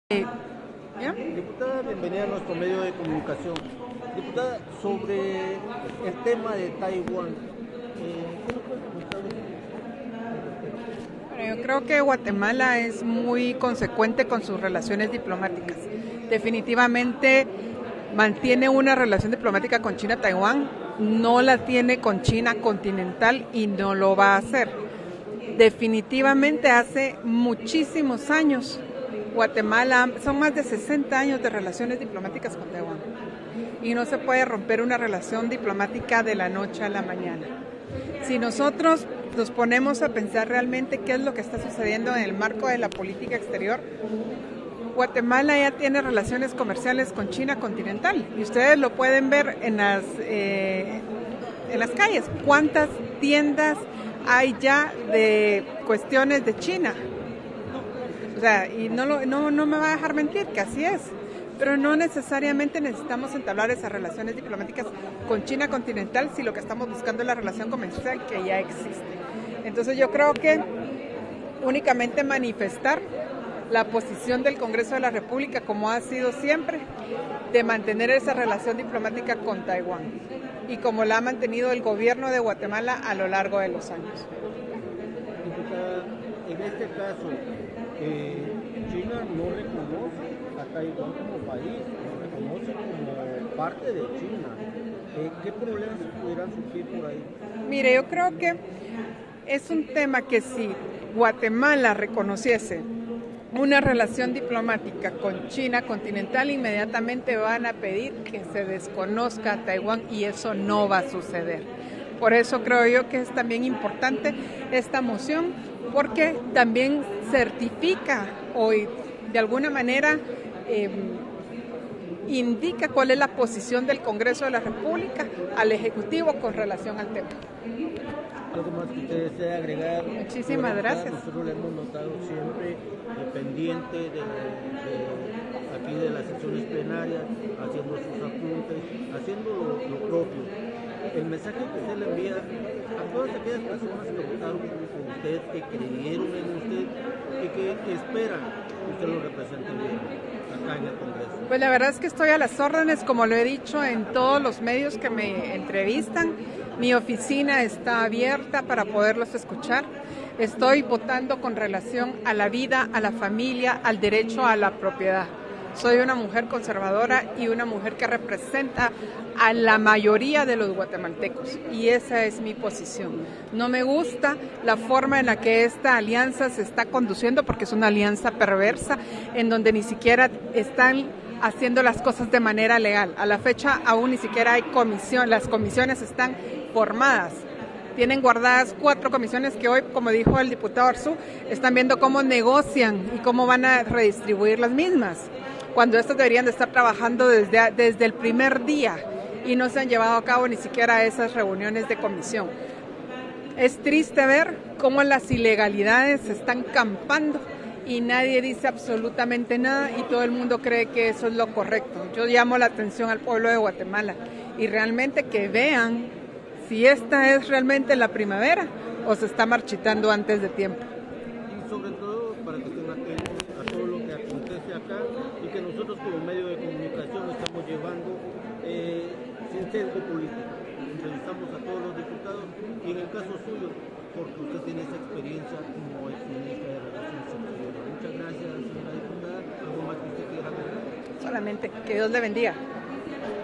¿Ya? Diputada, bienvenida a nuestro medio de comunicación. Diputada, sobre el tema de Taiwán, ¿qué nos puede comentar? Bueno, yo creo que Guatemala es muy consecuente con sus relaciones diplomáticas. Definitivamente mantiene una relación diplomática con China-Taiwán, no la tiene con China continental y no lo va a hacer. Definitivamente hace muchísimos años Guatemala, son más de 60 años de relaciones diplomáticas con Taiwán y no se puede romper una relación diplomática de la noche a la mañana. Si nosotros nos ponemos a pensar realmente qué es lo que está sucediendo en el marco de la política exterior, Guatemala ya tiene relaciones comerciales con China continental y ustedes lo pueden ver en las calles. ¿Cuántas tiendas hay ya de cuestiones de China? O sea, y no me va a dejar mentir que así es, pero no necesariamente necesitamos entablar esas relaciones diplomáticas con China continental si lo que estamos buscando es la relación comercial que ya existe. Entonces yo creo que únicamente manifestar la posición del Congreso de la República, como ha sido siempre, de mantener esa relación diplomática con Taiwán y como la ha mantenido el gobierno de Guatemala a lo largo de los años. Diputada, en este caso, China no reconoce a Taiwán como país, lo reconoce como parte de China. ¿Qué problemas pudieran surgir por ahí? Mire, yo creo que es un tema que si Guatemala reconociese una relación diplomática con China continental, inmediatamente van a pedir que se desconozca a Taiwán y eso no va a suceder. Por eso creo yo que es también importante esta moción, porque también certifica o de alguna manera indica cuál es la posición del Congreso de la República al Ejecutivo con relación al tema. ¿Algo más que usted desea agregar? Muchísimas gracias. Nosotros lo hemos notado siempre pendiente aquí de las sesiones plenarias, haciendo sus apuntes, haciendo lo propio. El mensaje que usted le envía a todas aquellas personas que votaron por usted, que creyeron en usted y que esperan que usted lo represente bien acá en el Congreso. Pues la verdad es que estoy a las órdenes, como lo he dicho en todos los medios que me entrevistan. Mi oficina está abierta para poderlos escuchar. Estoy votando con relación a la vida, a la familia, al derecho a la propiedad. Soy una mujer conservadora y una mujer que representa a la mayoría de los guatemaltecos y esa es mi posición. No me gusta la forma en la que esta alianza se está conduciendo porque es una alianza perversa en donde ni siquiera están haciendo las cosas de manera legal. A la fecha aún ni siquiera hay comisión, las comisiones están formadas. Tienen guardadas 4 comisiones que hoy, como dijo el diputado Arzú, están viendo cómo negocian y cómo van a redistribuir las mismas, cuando estas deberían de estar trabajando desde el primer día y no se han llevado a cabo ni siquiera esas reuniones de comisión. Es triste ver cómo las ilegalidades se están campando y nadie dice absolutamente nada y todo el mundo cree que eso es lo correcto. Yo llamo la atención al pueblo de Guatemala y realmente que vean si esta es realmente la primavera o se está marchitando antes de tiempo. Y sobre todo para que estén atentos a todo lo que acontece acá y que nosotros como medio de comunicación estamos llevando sin sesgo político. Entrevistamos a todos los diputados y en el caso suyo, porque usted tiene esa experiencia como exministra de Relaciones Exteriores. Muchas gracias, señora diputada. ¿Algo más que usted quiera agregar? Solamente que Dios le bendiga.